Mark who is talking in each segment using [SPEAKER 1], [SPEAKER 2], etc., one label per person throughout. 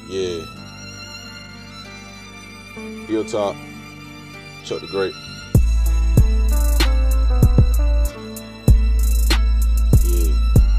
[SPEAKER 1] Yeah. Hilltop. Chuck the Great. Yeah.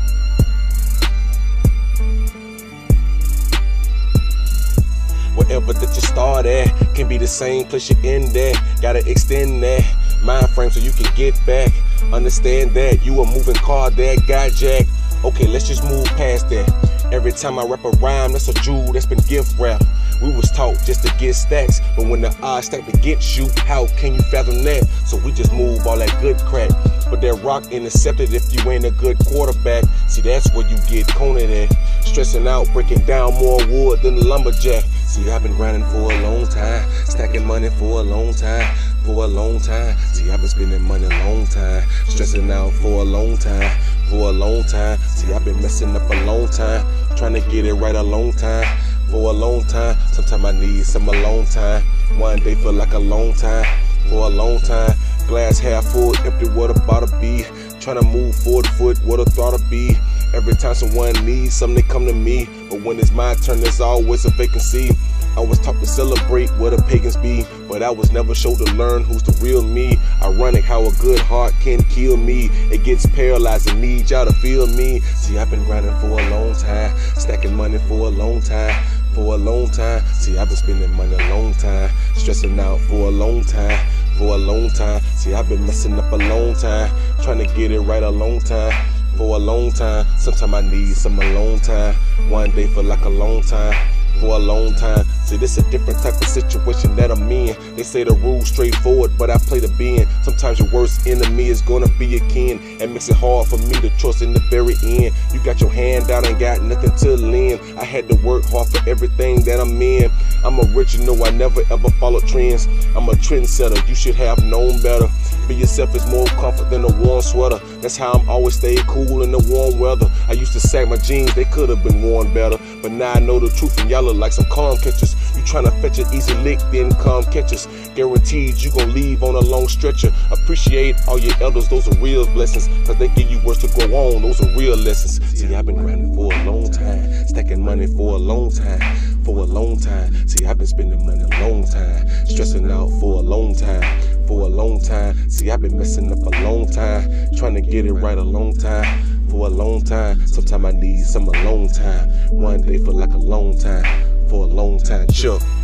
[SPEAKER 1] Wherever that you start at can be the same place you end at. Gotta extend that mind frame so you can get back. Understand that you a moving car that got jacked. Okay, let's just move past that. Every time I rap a rhyme, that's a jewel that's been gift wrapped. We was taught just to get stacks, but when the odds stack against you, how can you fathom that? So we just move all that good crack. But that rock intercepted if you ain't a good quarterback. See, that's where you get cornered at. Stressing out, breaking down more wood than the lumberjack. See, I've been grinding for a long time, stacking money for a long time. For a long time. See, I've been spending money a long time, stressing out for a long time. For a long time. See, I've been messing up a long time, trying to get it right a long time. For a long time. Sometimes I need some alone time. One day feel like a long time. For a long time. Glass half full, empty, what about to be? Trying to move forward foot, what a thought to be. Every time someone needs something, they come to me. But when it's my turn, there's always a vacancy. I was taught to celebrate where the pagans be, but I was never showed to learn who's the real me. Ironic how a good heart can kill me. It gets paralyzed and needs y'all to feel me. See, I've been grinding for a long time, stacking money for a long time. For a long time. See, I've been spending money a long time, stressing out for a long time. For a long time. See, I've been messing up a long time, trying to get it right a long time. For a long time. Sometimes I need some alone time. One day feel like a long time. For a long time. See, this a different type of situation that I'm in. They say the rules straightforward, but I play the bend. Sometimes your worst enemy is gonna be a kin, and makes it hard for me to trust in the very end. You got your hand out and got nothing to lend. I had to work hard for everything that I'm in. I'm original, I never ever follow trends. I'm a trendsetter, you should have known better. Be yourself is more comfort than a warm sweater. That's how I'm always stayed cool in the warm weather. I used to sag my jeans, they could have been worn better. But now I know the truth and y'all look like some calm catchers. You tryna fetch an easy lick, then come catch us. Guaranteed you gon' leave on a long stretcher. Appreciate all your elders, those are real blessings. Cause they give you words to go on, those are real lessons. See, I've been grinding for a long time, stacking money for a long time. For a long time. See, I've been spending money a long time, stressing out for a long time. For a long time. See, I've been messing up a long time, trying to get it right a long time. For a long time. Sometimes I need some alone time. One day feel like a long time. For a long time. Chuck.